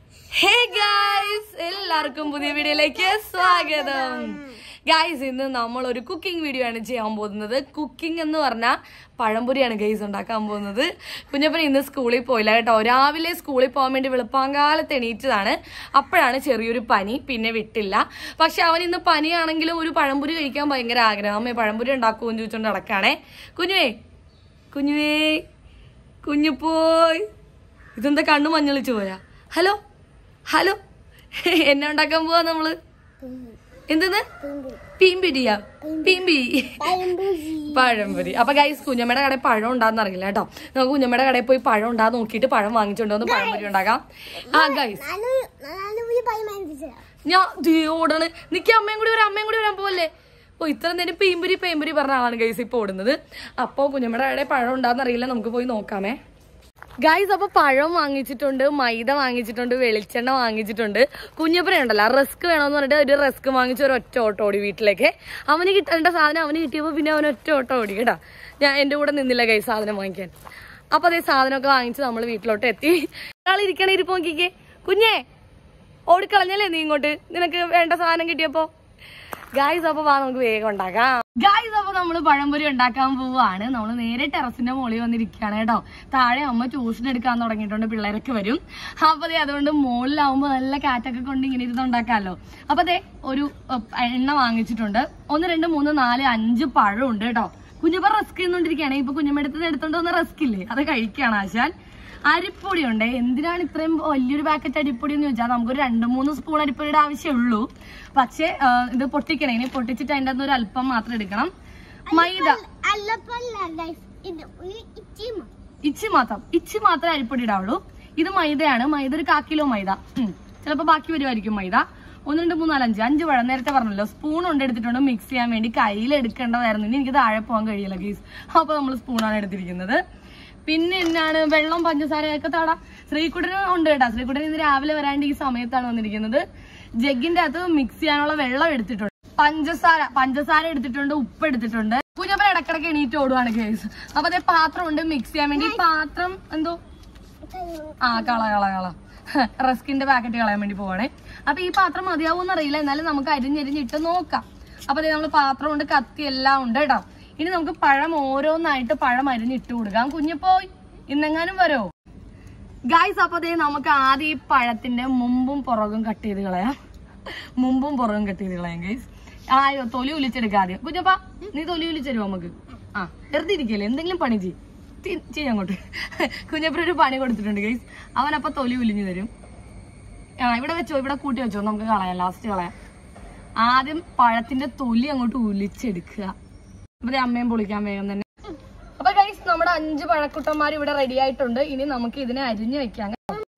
Hey guys, എല്ലാവർക്കും പുതിയ വീഡിയോയിലേക്ക് സ്വാഗതം. ഗൈസ്, ഇന്ന് നമ്മൾ ഒരു കുക്കിംഗ് വീഡിയോ ആണ് ചെയ്യാൻ പോകുന്നത്. കുക്കിംഗ് എന്ന് പറഞ്ഞാൽ പഴംപൊരിയാണ് ഗൈസ് ഉണ്ടാക്കാൻ പോകുന്നത്. കുഞ്ഞപ്പൻ ഇന്ന് സ്കൂളിൽ പോയില്ല കേട്ടോ. രാവിലെ സ്കൂളിൽ പോകാൻ വേണ്ടി വെളുപ്പാങ്കാലത്ത് എണീറ്റതാണ്. അപ്പോഴാണ് ചെറിയൊരു പനി, പിന്നെ വിട്ടില്ല. പക്ഷെ അവൻ ഇന്ന് പനിയാണെങ്കിലും ഒരു പഴംപൊരി കഴിക്കാൻ ഭയങ്കര ആഗ്രഹം. അമ്മേ പഴംപൊരി ഉണ്ടാക്കുമെന്ന് ചോദിച്ചോണ്ട് നടക്കാണേ. കുഞ്ഞുവേ കുഞ്ഞുപോയി, ഇതെന്താ കണ്ണു മഞ്ഞളിച്ചു പോയാ? ഹലോ ഹലോ, എന്നെ ഉണ്ടാക്കാൻ പോവാ നമ്മള്. എന്തെന്ന്? പീമ്പിരിയാ? പഴംപൊരി. അപ്പൊ ഗൈസ്, കുഞ്ഞമ്മയുടെ കടയിൽ പഴം ഉണ്ടാന്ന് അറിയില്ല കേട്ടോ. നമുക്ക് കുഞ്ഞമ്മയുടെ കടയിൽ പോയി പഴം ഉണ്ടാന്ന് നോക്കിയിട്ട് പഴം വാങ്ങിച്ചോണ്ട് വന്ന് പഴംപൊരി ഉണ്ടാക്കാം. ആ ഗൈസ്, ഞാൻ ഓടണ്. നിക്ക് അമ്മയും കൂടി വരാൻ പോവല്ലേ? ഓ, ഇത്ര നേരം പീമ്പുരി പറഞ്ഞ ആളാണ് ഗൈസ് ഇപ്പൊ ഓടുന്നത്. അപ്പൊ കുഞ്ഞമ്മയുടെ കടയിൽ പഴം ഉണ്ടാന്ന് അറിയില്ല, നമുക്ക് പോയി നോക്കാമേ. ഗൈസ്, അപ്പൊ പഴം വാങ്ങിച്ചിട്ടുണ്ട്, മൈദ വാങ്ങിച്ചിട്ടുണ്ട്, വെളിച്ചെണ്ണ വാങ്ങിച്ചിട്ടുണ്ട്. കുഞ്ഞപ്പന ഉണ്ടല്ലോ, റസ്ക് വേണമെന്ന് പറഞ്ഞിട്ട് ഒരു റസ്ക് വാങ്ങിച്ച് ഒരു ഒറ്റ ഓട്ടം ഓടി വീട്ടിലേക്ക്. അവന് കിട്ടേണ്ട സാധനം അവന് കിട്ടിയപ്പോ പിന്നെ അവൻ ഒറ്റ ഓട്ടം ഓടി കേട്ടാ. ഞാൻ എന്റെ കൂടെ നിന്നില്ല ഗൈസ് സാധനം വാങ്ങിക്കാൻ. അപ്പൊ അതേ സാധനമൊക്കെ വാങ്ങിച്ച് നമ്മൾ വീട്ടിലോട്ട് എത്തി. ഒരാൾ ഇരിക്കണ ഇരിപ്പ് നോക്കിക്കേ. കുഞ്ഞേ, ഓടിക്കളഞ്ഞല്ലേ നീ ഇങ്ങോട്ട്, നിനക്ക് വേണ്ട സാധനം കിട്ടിയപ്പോ. ഗൈസ്, അപ്പൊ വാ നമുക്ക് വേഗം ഉണ്ടാക്കാം. ഗൈസ്, അപ്പൊ നമ്മള് പഴംപൊരി ഉണ്ടാക്കാൻ പോവാണ്. നമ്മള് നേരെ ടെറസിന്റെ മുകളിൽ വന്നിരിക്കുകയാണ് കേട്ടോ. താഴെ അമ്മ ട്യൂഷൻ എടുക്കാൻ തുടങ്ങിയിട്ടുണ്ട്, പിള്ളേരൊക്കെ വരും. അപ്പൊ അതെ, അതുകൊണ്ട് മുകളിലാവുമ്പോ നല്ല കാറ്റൊക്കെ കൊണ്ട് ഇങ്ങനെ ഇരുന്ന് ഉണ്ടാക്കാമല്ലോ. അപ്പൊ അതെ, ഒരു എണ്ണ വാങ്ങിച്ചിട്ടുണ്ട്. 1 2 3 4 5 പഴം ഉണ്ട് കേട്ടോ. കുഞ്ഞപ്പ റസ്ക് ചെയ്യുന്നോണ്ടിരിക്കുകയാണ്. ഇപ്പൊ കുഞ്ഞമ്മടുത്ത് എടുത്തോണ്ട് വന്ന റസ്ക് ഇല്ലേ, അത് കഴിക്കുകയാണ് ആശാൻ. അരിപ്പൊടി ഉണ്ട്. എന്തിനാണ് ഇത്രയും വലിയൊരു പാക്കറ്റ് അരിപ്പൊടി എന്ന് ചോദിച്ചാൽ നമുക്കൊരു 2-3 സ്പൂൺ അരിപ്പൊടിയുടെ ആവശ്യമുള്ളൂ. പക്ഷെ ഇത് പൊട്ടിക്കണേ, ഇനി പൊട്ടിച്ചിട്ട് അതിൻ്റെ അകത്ത് ഒരു അല്പം മാത്രം എടുക്കണം. മൈദ ഇച്ചി മാത്രമേ അരിപ്പൊടി ഇടാവുള്ളൂ. ഇത് മൈദയാണ്. മൈദ ഒരു 1/4 കിലോ മൈദ. ചിലപ്പോ ബാക്കി വരുമായിരിക്കും മൈദ. 1 2 3 4 5 പഴം നേരത്തെ പറഞ്ഞല്ലോ. സ്പൂൺ കൊണ്ട് എടുത്തിട്ടുണ്ട് മിക്സ് ചെയ്യാൻ വേണ്ടി. കയ്യിൽ എടുക്കേണ്ടതായിരുന്നു, ഇനി എനിക്ക് താഴെ പോകാൻ കഴിയില്ല ഗീസ്. അപ്പൊ നമ്മൾ സ്പൂണാണ് എടുത്തിരിക്കുന്നത്. പിന്നെ എന്നാണ്, വെള്ളം പഞ്ചസാരയൊക്കെ താടാ. ശ്രീകുട്ടന് ഉണ്ട് കേട്ടാ. ശ്രീകുട്ടൻ ഇന്ന് രാവിലെ വരാണ്ട് ഈ സമയത്താണ് വന്നിരിക്കുന്നത്. ജഗ്ഗിന്റെ അകത്ത് മിക്സ് ചെയ്യാനുള്ള വെള്ളം എടുത്തിട്ടുണ്ട്, പഞ്ചസാര എടുത്തിട്ടുണ്ട്, ഉപ്പ് എടുത്തിട്ടുണ്ട്. കുഞ്ഞപ്പൻ ഇടക്കിടക്ക് എണീറ്റ് ഓടുവാണ് കേസ്. അപ്പൊ അതേ പാത്രം ഉണ്ട് മിക്സ് ചെയ്യാൻ വേണ്ടി. പാത്രം എന്തോ കള റസ്കിന്റെ പാക്കറ്റ് കളയാൻ വേണ്ടി പോവാണേ. അപ്പൊ ഈ പാത്രം മതിയാവൂന്ന് അറിയില്ല, എന്നാലും നമുക്ക് അരിഞ്ഞിട്ട് നോക്കാം. അപ്പൊ അതേ നമ്മള് പാത്രം ഉണ്ട്, കത്തി എല്ലാം ഉണ്ട് കേട്ടോ. ഇനി നമുക്ക് പഴം ഓരോന്നായിട്ട് പഴം അരിഞ്ഞിട്ട് കൊടുക്കാം. കുഞ്ഞിപ്പോയി ഇന്നെങ്ങാനും വരോ ഗൈസ്? അപ്പൊ അതേ നമുക്ക് ആദ്യം ഈ പഴത്തിന്റെ മുമ്പും പുറകും കട്ട് ചെയ്ത് കളയാം. ഗൈസ്. ആയോ, തൊലി ഉലിച്ചെടുക്കാം ആദ്യം. കുഞ്ഞപ്പാ, നീ തൊലി ഉലിച്ചരുവോ നമുക്ക്? വെറുതെ ഇരിക്കല്ലേ, എന്തെങ്കിലും പണി ചെയ്യങ്ങോട്ട്. കുഞ്ഞപ്പനൊരു പണി കൊടുത്തിട്ടുണ്ട് ഗൈസ്. അവനപ്പൊ തൊലി ഉലിഞ്ഞു തരും. ഇവിടെ വെച്ചോ, ഇവിടെ കൂട്ടി വെച്ചോ, നമുക്ക് കളയാം, ലാസ്റ്റ് കളയാം. ആദ്യം പഴത്തിന്റെ തൊലി അങ്ങോട്ട് ഉലിച്ചെടുക്കുക. അപ്പൊ അമ്മയും പൊളിക്കാൻ വേഗം തന്നെ. അപ്പൊ ഗൈസ്, നമ്മുടെ 5 പഴക്കുട്ടന്മാർ ഇവിടെ റെഡി ആയിട്ടുണ്ട്. ഇനി നമുക്ക് ഇതിനെ അരിഞ്ഞു വെക്കാം.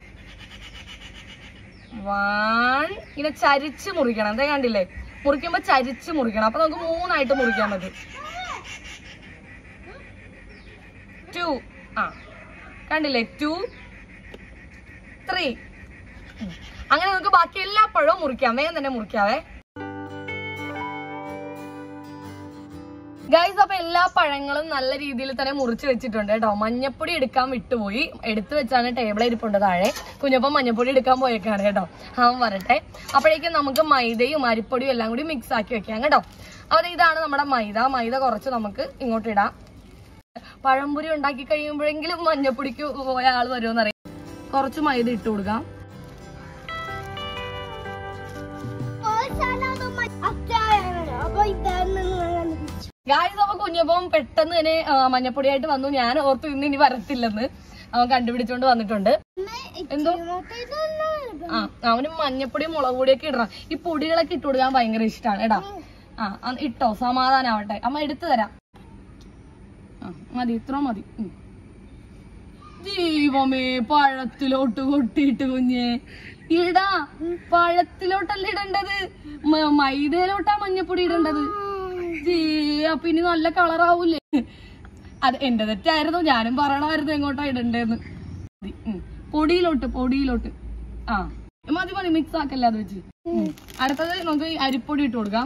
ഇങ്ങനെ ചരിച്ച് മുറിക്കണം. എന്താ കണ്ടില്ലേ, മുറിക്കുമ്പോ ചരിച്ച് മുറിക്കണം. അപ്പൊ നമുക്ക് 3 ആയിട്ട് മുറിക്കാൻ മതി. 2 കണ്ടില്ലേ, 2 3 അങ്ങനെ നമുക്ക് ബാക്കി എല്ലാ പഴവും മുറിക്കാം. വേഗം തന്നെ മുറിക്കാവേ ഗൈസ്. അപ്പൊ എല്ലാ പഴങ്ങളും നല്ല രീതിയിൽ തന്നെ മുറിച്ച് വെച്ചിട്ടുണ്ട് കേട്ടോ. മഞ്ഞപ്പൊടി എടുക്കാൻ വിട്ടുപോയി, എടുത്തു വെച്ചാണ് ടേബിൾ ഇരിപ്പുണ്ട് താഴെ. കുഞ്ഞപ്പം മഞ്ഞപ്പൊടി എടുക്കാൻ പോയേക്കാണ് കേട്ടോ. അവൻ വരട്ടെ. അപ്പോഴേക്കും നമുക്ക് മൈദയും അരിപ്പൊടിയും എല്ലാം കൂടി മിക്സ് ആക്കി വെക്കാം കേട്ടോ. അപ്പൊ ഇതാണ് നമ്മുടെ മൈദ കുറച്ച് നമുക്ക് ഇങ്ങോട്ട് ഇടാം. പഴംപൊരി ഉണ്ടാക്കി കഴിയുമ്പോഴെങ്കിലും മഞ്ഞപ്പൊടിക്ക് പോയ ആൾ വരുമെന്നറിയാം. കുറച്ച് മൈദ ഇട്ട് കൊടുക്കാം. ഗായ്സ്, അപ്പൊ കുഞ്ഞപ്പം പെട്ടെന്ന് തന്നെ മഞ്ഞപ്പൊടിയായിട്ട് വന്നു. ഞാൻ ഓർത്തു ഇനി വരത്തില്ലെന്ന്. അവൻ കണ്ടുപിടിച്ചോണ്ട് വന്നിട്ടുണ്ട്. എന്തോ അവന് മഞ്ഞപ്പൊടിയും മുളക് പൊടിയൊക്കെ ഇടണം. ഈ പൊടികളൊക്കെ ഇട്ട് കൊടുക്കാൻ ഭയങ്കര ഇഷ്ടമാണ് എടാ. ഇട്ടോ, സമാധാനാവട്ടെ. അമ്മ എടുത്തു തരാം. മതി, ഇത്ര മതി. ദൈവമേ, പഴത്തിലോട്ട് കൊട്ടിയിട്ട് കുഞ്ഞേ ഇടാ. പഴത്തിലോട്ടല്ല ഇടേണ്ടത്, മൈദയിലോട്ടാ മഞ്ഞപ്പൊടി ഇടേണ്ടത്. അപ്പൊ ഇനി നല്ല കളറാവൂലേ? അത് എന്റെ തെറ്റായിരുന്നു, ഞാനും പറയണമായിരുന്നു എങ്ങോട്ടാ ഇടണ്ടേന്ന്. പൊടിയിലോട്ട് മതി മിക്സ് ആക്കല്ലേ അത് വെച്ച്. അടുത്തത് നമുക്ക് അരിപ്പൊടി ഇട്ട് കൊടുക്കാം.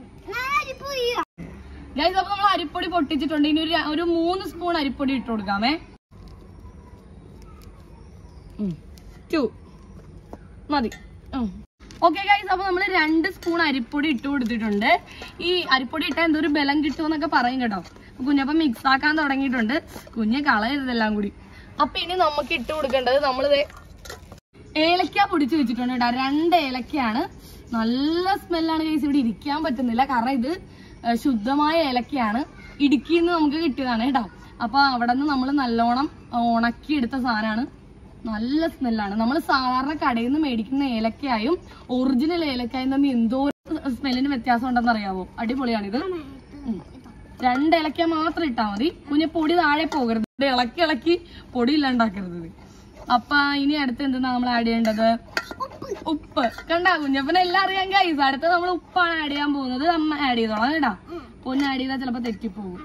ഗൈസ്, അപ്പൊ നമ്മൾ അരിപ്പൊടി പൊട്ടിച്ചിട്ടുണ്ട്. ഇനി ഒരു 3 സ്പൂൺ അരിപ്പൊടി ഇട്ട് കൊടുക്കാമേ. 2 മതി. ഓക്കെ ഗൈസ്, അപ്പൊ നമ്മള് 2 സ്പൂൺ അരിപ്പൊടി ഇട്ട് കൊടുത്തിട്ടുണ്ട്. ഈ അരിപ്പൊടി ഇട്ടാൽ എന്തൊരു ബലം കിട്ടുമെന്നൊക്കെ പറയും കേട്ടോ. കുഞ്ഞപ്പം മിക്സ് ആക്കാൻ തുടങ്ങിയിട്ടുണ്ട്. കുഞ്ഞ് കളയരുതെല്ലാം കൂടി. അപ്പൊ ഇനി നമുക്ക് ഇട്ട് കൊടുക്കേണ്ടത് നമ്മളിത് ഏലക്ക പൊടിച്ച് വെച്ചിട്ടുണ്ട് കേട്ടോ. 2 ഏലക്കയാണ്. നല്ല സ്മെല്ലാണ് ഗൈസ്. ഇവിടെ ഇരിക്കാൻ പറ്റുന്നില്ല, കാരണം ഇത് ശുദ്ധമായ ഏലക്കയാണ്. ഇടുക്കിയിൽ നിന്ന് നമുക്ക് കിട്ടിയതാണ് കേട്ടോ. അപ്പൊ അവിടെ നിന്ന് നമ്മൾ നല്ലോണം ഉണക്കി എടുത്ത സാധനമാണ്. നല്ല സ്മെല്ലാണ്. നമ്മൾ സാധാരണ കടയിൽ നിന്ന് മേടിക്കുന്ന ഏലക്കയായും ഒറിജിനൽ ഏലക്കായും തമ്മിൽ എന്തോ സ്മെല്ലിന് വ്യത്യാസം ഉണ്ടെന്ന് അറിയാവോ? അടിപൊളിയാണിത്. 2 ഏലക്ക മാത്രം ഇട്ടാൽ മതി. കുഞ്ഞെ പൊടി താഴെ പോകരുത്. ഇളക്കി പൊടി ഇല്ലാണ്ടാക്കരുത്. അപ്പൊ ഇനി അടുത്ത് എന്തെന്നാ നമ്മൾ ആഡ് ചെയ്യേണ്ടത്? ഉപ്പ്. കണ്ടാ കുഞ്ഞപ്പനെ എല്ലാം അറിയാൻ ഗൈസ്. അടുത്ത് നമ്മൾ ഉപ്പാണ് ആഡ് ചെയ്യാൻ പോകുന്നത്. അമ്മ ആഡ് ചെയ്തോളാം കേട്ടാ. പൊന്ന് ആഡ് ചെയ്താൽ ചിലപ്പോ തെറ്റിപ്പോകും.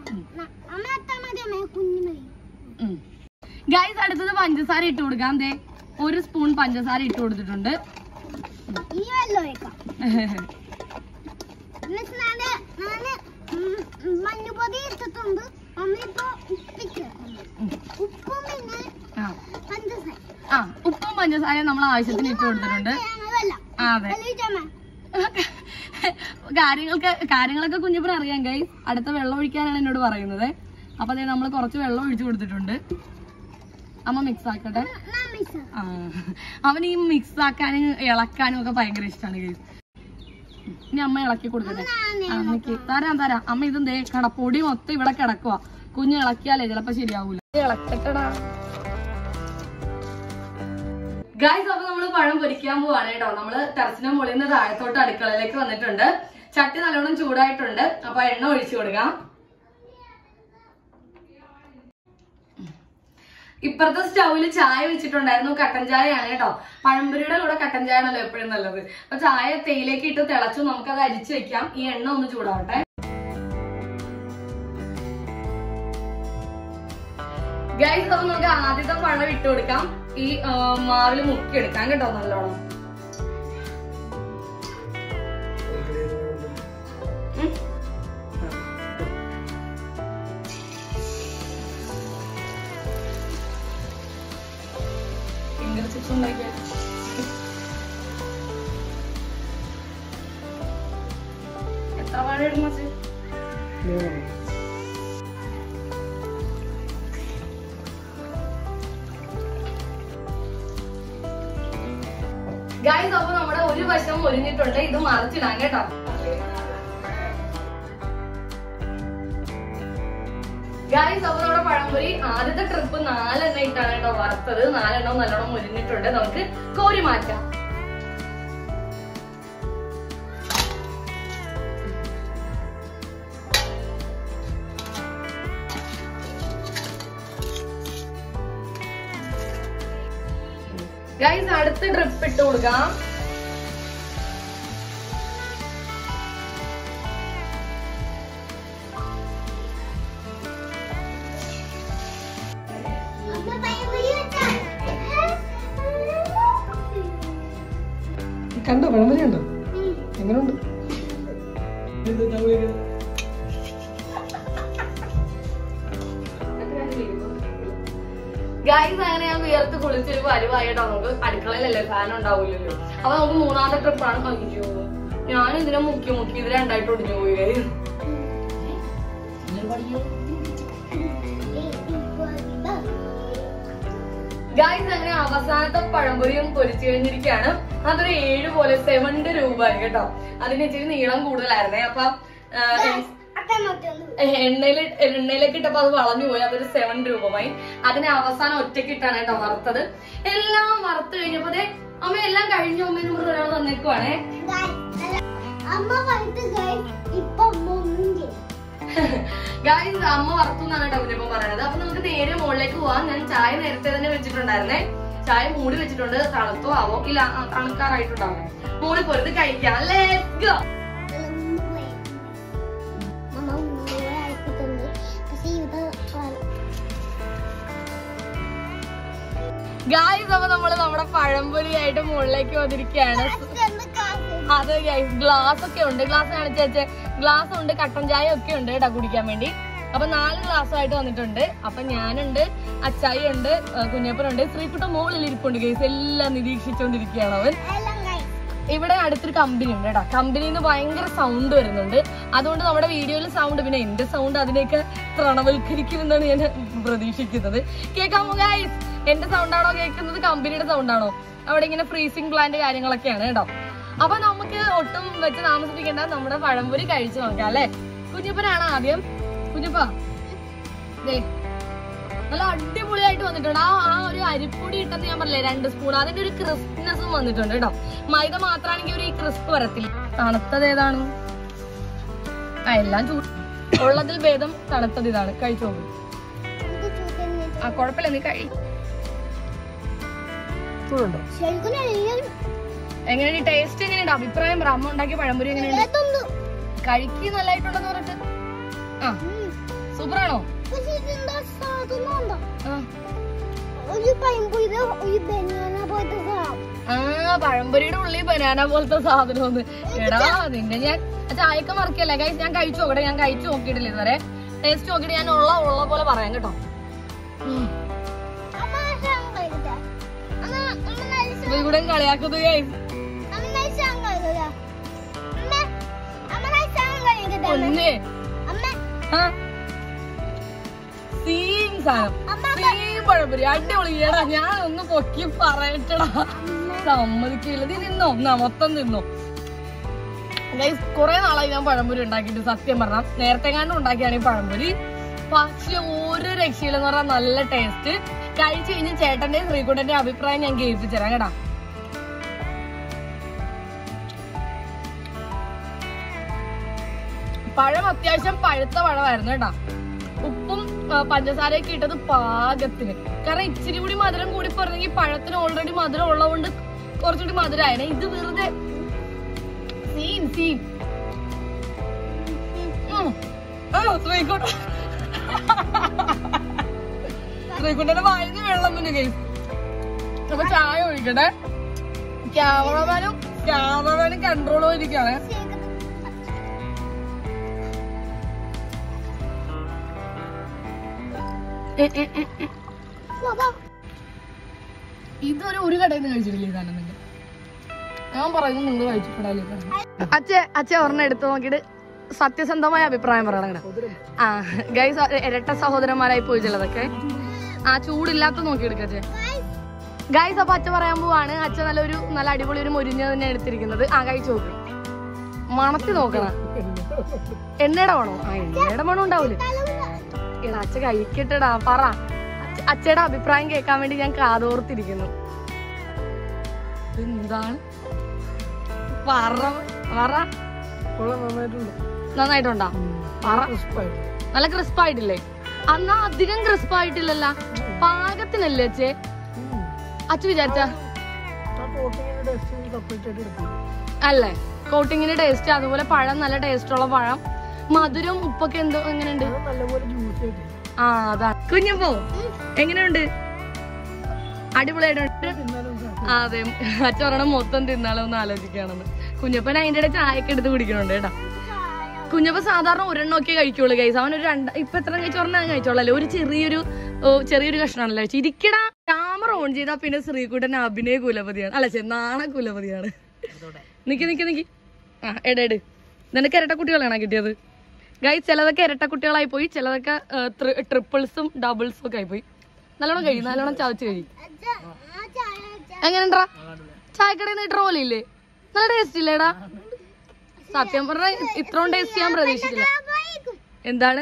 ഗൈസ് അടുത്തത് പഞ്ചസാര ഇട്ട് കൊടുക്കാം. 1 സ്പൂൺ പഞ്ചസാര ഇട്ട് കൊടുത്തിട്ടുണ്ട്. ഉപ്പും പഞ്ചസാരയും നമ്മൾ ആവശ്യത്തിന് ഇട്ട് കൊടുത്തിട്ടുണ്ട്. അതെ, കാര്യങ്ങളൊക്കെ കുഞ്ഞപ്പൻ അറിയാം ഗൈസ്. അടുത്ത വെള്ളം ഒഴിക്കാനാണ് എന്നോട് പറയുന്നത്. അപ്പൊ അതെ നമ്മൾ കുറച്ച് വെള്ളം ഒഴിച്ചു കൊടുത്തിട്ടുണ്ട്. അമ്മ മിക്സ് ആക്കട്ടെ. അവന് ഈ മിക്സ് ആക്കാനും ഇളക്കാനും ഒക്കെ ഭയങ്കര ഇഷ്ടമാണ് ഗൈസ്. ഇനി അമ്മ ഇളക്കി കൊടുക്കട്ടെ. അമ്മക്ക് തരാം. അമ്മ ഇതെന്തേ കടപ്പൊടി മൊത്തം ഇവിടെ കിടക്കുക. കുഞ്ഞ് ഇളക്കിയാലേ ചിലപ്പോ ശരിയാവൂല. ഇളക്കട്ടടാ ഗൈസ്. അപ്പൊ നമ്മള് പഴം പൊരിക്കാൻ പോവാണ് കേട്ടോ. നമ്മള് ടെറസിന്റെ മുകളിൽ നിന്ന് താഴത്തോട്ട് അടുക്കളയിലേക്ക് വന്നിട്ടുണ്ട്. ചട്ടി നല്ലോണം ചൂടായിട്ടുണ്ട്. അപ്പൊ എണ്ണ ഒഴിച്ചു കൊടുക്കാം. ഇപ്പുറത്തെ സ്റ്റൗവില് ചായ വെച്ചിട്ടുണ്ടായിരുന്നു. കട്ടൻ ചായയാണ് കേട്ടോ. പഴംപൊരിയുടെ കൂടെ കട്ടൻ ചായ ആണല്ലോ എപ്പോഴും നല്ലത്. അപ്പൊ ചായ തേയിലേക്ക് ഇട്ട് തിളച്ചു. നമുക്കത് അരിച്ചു വെക്കാം. ഈ എണ്ണ ഒന്ന് ചൂടാവട്ടെ. ഗൈസ് അപ്പൊ നമുക്ക് ആദ്യത്തെ പഴം ഇട്ട് കൊടുക്കാം. ഈ മാവില് മുക്കിയെടുക്കാം കേട്ടോ നല്ലോണം. എത്ര പഴം ഇടുന്ന ഗൈസ്? അപ്പൊ നമ്മുടെ ഒരു വശം ഒരിഞ്ഞിട്ടുണ്ട്. ഇത് മറിച്ചിടാം കേട്ടോ. ഗൈസ് അപ്പൊ നമ്മുടെ പഴംപൊരി ആദ്യത്തെ ട്രിപ്പ് 4 എണ്ണ ഇട്ടാണ് കേട്ടോ വറുത്തത്. 4 എണ്ണം നല്ലോണം മുരിഞ്ഞിട്ടുണ്ട്. നമുക്ക് കോരി മാറ്റാം. ഗൈസ് അടുത്ത ട്രിപ്പ് ഇട്ട് കൊടുക്കാം. കണ്ടോ പഴംപൊരി കണ്ടോ? എങ്ങനെയുണ്ട്? ഗൈസ് അങ്ങനെ ഞാൻ വിയർത്ത് കുളിച്ചൊരു പരുവായിട്ടോ. നമുക്ക് അടുക്കളയിലല്ലേ ഫാൻ ഉണ്ടാവില്ലല്ലോ. അപ്പൊ നമുക്ക് 3ാമത്തെ ട്രിപ്പാണ്. അയ്യോ ഞാൻ ഇതിനെ മുക്കി ഇത് 2ആയിട്ട് ഒടിഞ്ഞു പോയി ഗൈസ്. ഗൈസ് അങ്ങനെ അവസാനത്തെ പഴംപൊരിയും പൊരിച്ചു കഴിഞ്ഞിരിക്കുകയാണ്. അതൊരു 7 പോലെ 70 രൂപയായി കേട്ടോ. അതിന് ഇച്ചിരി നീളം കൂടുതലായിരുന്നേ. അപ്പൊ എണ്ണയിലേക്ക് ഇട്ടപ്പോ അത് വളഞ്ഞു പോയി. അതൊരു 7 രൂപമായി. അതിന് അവസാനം ഒറ്റക്കിട്ടാണ് കേട്ടോ വറുത്തത്. എല്ലാം വറുത്ത് കഴിഞ്ഞപ്പോ അമ്മ എല്ലാം കഴിഞ്ഞു അമ്മേനും കൂടെ ഒരാൾ തന്നേക്കുവാണേ. ഗൈസ് അമ്മ വറുത്തു എന്നാണ് കേട്ടോ കുഞ്ഞപ്പ പറയണത്. അപ്പൊ നമുക്ക് നേരെ മുകളിലേക്ക് പോവാം. ഞാൻ ചായ നേരത്തെ തന്നെ വെച്ചിട്ടുണ്ടായിരുന്നേ. ചായ മൂടി വെച്ചിട്ടുണ്ട്. തണുത്തോ ആവോ? ഇല്ല, തണുക്കാറായിട്ടുണ്ടാവും. മൂടി പൊരുത്ത് കഴിക്കാം. Let's go. ഗൈസ് അപ്പൊ നമ്മള് നമ്മുടെ പഴംപൊരിയായിട്ട് മുകളിലേക്ക് വന്നിരിക്കുകയാണ്. അത് ഗൈസ് ഗ്ലാസ് ഒക്കെ ഉണ്ട്. ഗ്ലാസ് കാണിച്ചേ. ഗ്ലാസ് ഉണ്ട്, കട്ടൻ ചായ ഒക്കെ ഉണ്ട് കേട്ടോ കുടിക്കാൻ വേണ്ടി. അപ്പൊ 4 ഗ്ലാസ്സായിട്ട് വന്നിട്ടുണ്ട്. അപ്പൊ ഞാനുണ്ട്, അച്ചായി ഉണ്ട്, കുഞ്ഞപ്പനുണ്ട്, ശ്രീകുട്ട മുകളിൽ ഇരിപ്പുണ്ട് ഗൈസ്. എല്ലാം നിരീക്ഷിച്ചോണ്ടിരിക്കുകയാണ് അവൻ. ഇവിടെ അടുത്തൊരു കമ്പനി ഉണ്ട് കേട്ടോ. കമ്പനിയിൽ നിന്ന് ഭയങ്കര സൗണ്ട് വരുന്നുണ്ട്. അതുകൊണ്ട് നമ്മുടെ വീഡിയോയിൽ സൗണ്ട്, പിന്നെ എന്റെ സൗണ്ട് അതിനെയൊക്കെ തൃണവൽക്കരിക്കുമെന്നാണ് ഞാൻ പ്രതീക്ഷിക്കുന്നത്. കേൾക്കാമോ ഗൈസ്? എന്റെ സൗണ്ടാണോ കേൾക്കുന്നത്, കമ്പനിയുടെ സൗണ്ടാണോ? അവിടെ ഇങ്ങനെ ഫ്രീസിംഗ് പ്ലാന്റ് കാര്യങ്ങളൊക്കെയാണ് കേട്ടോ. അപ്പൊ നമുക്ക് ഒട്ടും വെച്ച് താമസിപ്പിക്കേണ്ട, നമ്മുടെ പഴംപൊരി കഴിച്ചു നോക്കാം അല്ലെ? കുഞ്ഞപ്പനാണ് ആദ്യം. കുഞ്ഞപ്പ നല്ല അടിപൊളിയായിട്ട് വന്നിട്ടുണ്ട്. ആ ഒരു അരിപ്പൊടി ഇട്ടെന്ന് ഞാൻ പറഞ്ഞില്ലേ, 2 സ്പൂൺ, അതിന്റെ ഒരു ക്രിസ്പിനെസ്സും വന്നിട്ടുണ്ട് കേട്ടോ. മൈദ മാത്രമാണെങ്കിൽ ഒരു ക്രിസ്പ് വരത്തില്ല. തണുത്തത് ഏതാണ്? എല്ലാം ഉള്ളതിൽ ഭേദം തണുത്തത് ഇതാണ്. കഴിച്ചു നോക്കും. കുഴപ്പമില്ല, നീ കഴി. എങ്ങനെയുണ്ട് ടേസ്റ്റ്? എങ്ങനെയുണ്ട് അഭിപ്രായം? അമ്മ ഉണ്ടാക്കിയ പഴംപൊരി എങ്ങനെയുണ്ട്? കഴിക്ക് നല്ലതായിട്ടുണ്ടെന്ന് പറഞ്ഞിട്ട്. ആ സൂപ്പറാണോ? പഴംപൊരിയുടെ ഉള്ളിൽ ബനാന പോലത്തെ സാധനം ഒന്ന്. എടാ നിന്നെ ഞാൻ ചായക്ക മറക്കല്ലേ ഗൈസ്. ഞാൻ കഴിച്ചു നോക്കട്ടെ. ഞാൻ കഴിച്ചു നോക്കിയിട്ടില്ല ഇതുവരെ. ടേസ്റ്റ് നോക്കിയിട്ട് ഞാൻ ഉള്ള പോലെ പറയാം കേട്ടോ. ഇവിടെ കളിയാക്കുന്നത് ഗൈസ്. ഒന്നേ സീം സാധനം, സീം പഴംപൊരി അടിപൊളി. ഏടാ ഞാൻ ഒന്ന് പൊക്കി പറയട്ടടാ, സമ്മതിക്കില്ല. നീ തിന്നോ? മൊത്തം തിന്നോ ഗൈസ്. കുറെ നാളായി ഞാൻ പഴംപൊരി ഉണ്ടാക്കിയിട്ട്. സത്യം പറഞ്ഞാൽ നേരത്തെ കാണ്ടും ഉണ്ടാക്കിയാണ് ഈ പഴംപൊരി. പക്ഷെ ഒരു രക്ഷയില്ലെന്ന് പറഞ്ഞാൽ നല്ല ടേസ്റ്റ്. കഴിച്ചു കഴിഞ്ഞ് ചേട്ടന്റെ ശ്രീകുട്ടന്റെ അഭിപ്രായം ഞാൻ കേൾപ്പിച്ചു തരാം കേട്ടാ. പഴം അത്യാവശ്യം പഴുത്ത പഴമായിരുന്നു കേട്ടാ. ഉപ്പും പഞ്ചസാരയൊക്കെ ഇട്ടത് പാകത്തിന്. കാരണം ഇച്ചിരി കൂടി മധുരം കൂടി പറഞ്ഞെങ്കിൽ പഴത്തിന് ഓൾറെഡി മധുരം ഉള്ളതുകൊണ്ട് കുറച്ചുകൂടി മധുരമായിരുന്നു. ഇത് വെറുതെ സീൻ സീൻ. ശ്രീകുട്ടന്റെ വായിന്ന് വെള്ളം പിന്നെ കൈ. അപ്പൊ ചായ ഒഴിക്കട്ടെ. ക്യാമറമാനും കൺട്രോൾ ചെയ്തിരിക്കാണ്. ഇതൊരു കടയിൽ നിന്ന് കഴിച്ചിട്ടില്ല. ഇതാണ് ഞാൻ പറയുന്നത്, നിങ്ങൾ കഴിച്ചിട്ടില്ല. അച്ഛ ഒരെണ്ണം എടുത്തു നോക്കിട്ട് സത്യസന്ധമായ അഭിപ്രായം പറയണം. ആ ഗൈസ്, ഇരട്ട സഹോദരന്മാരായി പോയി ചിലതൊക്കെ. ആ ചൂടില്ലാത്ത നോക്കിയെടുക്കച്ചേ ഗൈസ്. അപ്പൊ അച്ഛൻ പറയാൻ പോവാണ്. അച്ഛൻ നല്ല അടിപൊളി ഒരു മൊരിഞ്ഞ തന്നെ എടുത്തിരിക്കുന്നത്. ആ കഴിച്ചു നോക്ക്. മണത്തി നോക്കണം. എണ്ണയുടെ മണോ? ആ എണ്ണയുടെ മണം ഉണ്ടാവൂലേ? എടാ അച്ഛ കഴിക്കട്ടെടാ. പറ, അച്ഛയുടെ അഭിപ്രായം കേൾക്കാൻ വേണ്ടി ഞാൻ കാതോർത്തിരിക്കുന്നു. എന്താണ്? നന്നായിട്ടുണ്ടോ? നല്ല ക്രിസ്പായിട്ടില്ലേ? എന്നാ അധികം ക്രിസ്പായിട്ടില്ലല്ല, പാകത്തിനല്ലേ അച്ഛേ? അച്ഛ വിചാരിച്ച അല്ലേ കോട്ടിങ്ങിന്റെ ടേസ്റ്റ്? അതുപോലെ പഴം നല്ല ടേസ്റ്റ് ഉള്ള പഴം. മധുരം ഉപ്പൊക്കെ എന്തോ എങ്ങനെയുണ്ട്? ആ അതാണ്. കുഞ്ഞപ്പോ എങ്ങനെയുണ്ട്? അടിപൊളിയായിട്ടുണ്ട്. അതെ, അച്ഛൻ പറയണം മൊത്തം തിന്നാലോ ഒന്ന് ആലോചിക്കുകയാണെന്ന്. കുഞ്ഞപ്പൻ അതിന്റെ ഇടയിൽ ചായയൊക്കെ എടുത്ത് കുടിക്കണുണ്ട് കേട്ടാ. കുഞ്ഞപ്പ സാധാരണ ഒരെണ്ണമൊക്കെ കഴിക്കുള്ളൂ ഗൈസ്. അവനൊരു ഇപ്പൊ എത്ര കഴിച്ചോറണം കഴിച്ചോളല്ലേ? ഒരു ചെറിയൊരു കഷ്ണമാണല്ലോ. ചിരിക്കടാ. ക്യാമറ ഓൺ ചെയ്താ പിന്നെ ശ്രീകുട്ടൻ അഭിനയ കുലപതിയാണ്. അല്ല നാണ കുലപതിയാണ്. നിക്ക്. ആ എട്. നിനക്ക് ഇരട്ടക്കുട്ടികളാണോ കിട്ടിയത് ഗൈസ്? ചിലതൊക്കെ ഇരട്ടക്കുട്ടികളായി പോയി, ചിലതൊക്കെ ട്രിപ്പിൾസും ഡബിൾസും ഒക്കെ ആയിപ്പോയി. നല്ലോണം നല്ലോണം ചവച്ച് കഴി. എങ്ങനെണ്ടാ? ചായക്കടയിൽ നിന്ന് ഇട്ട പോലെ ഇല്ലേ? നല്ല ടേസ്റ്റ് ഇല്ലേടാ? സത്യം പറഞ്ഞ ഇത്രയും ടേസ്റ്റ് ചെയ്യാൻ പ്രതീക്ഷിച്ചില്ല. എന്താണ്?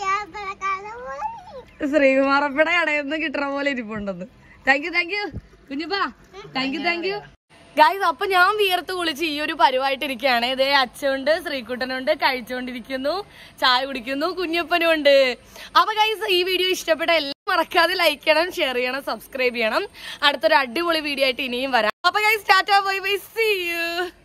ശ്രീകുമാറപ്പട കടയിൽ നിന്ന് കിട്ടണ പോലെ ഇരിപ്പുണ്ടെന്ന്. താങ്ക് യു കുഞ്ഞുപ്പാ. Thank you guys. അപ്പൊ ഞാൻ വിയർത്ത് കുളിച്ച് ഈ ഒരു പരുവായിട്ടിരിക്കുകയാണ്. ഇതേ അച്ഛനുണ്ട്, ശ്രീകുട്ടനുണ്ട്, കഴിച്ചുകൊണ്ടിരിക്കുന്നു, ചായ കുടിക്കുന്നു, കുഞ്ഞപ്പനും ഉണ്ട്. അപ്പൊ ഗൈസ്, ഈ വീഡിയോ ഇഷ്ടപ്പെട്ട എല്ലാം മറക്കാതെ ലൈക്ക് ചെയ്യണം, ഷെയർ ചെയ്യണം, സബ്സ്ക്രൈബ് ചെയ്യണം. അടുത്തൊരു അടിപൊളി വീഡിയോ ആയിട്ട് ഇനിയും വരാം. അപ്പൊ guys, tata bye bye, see U.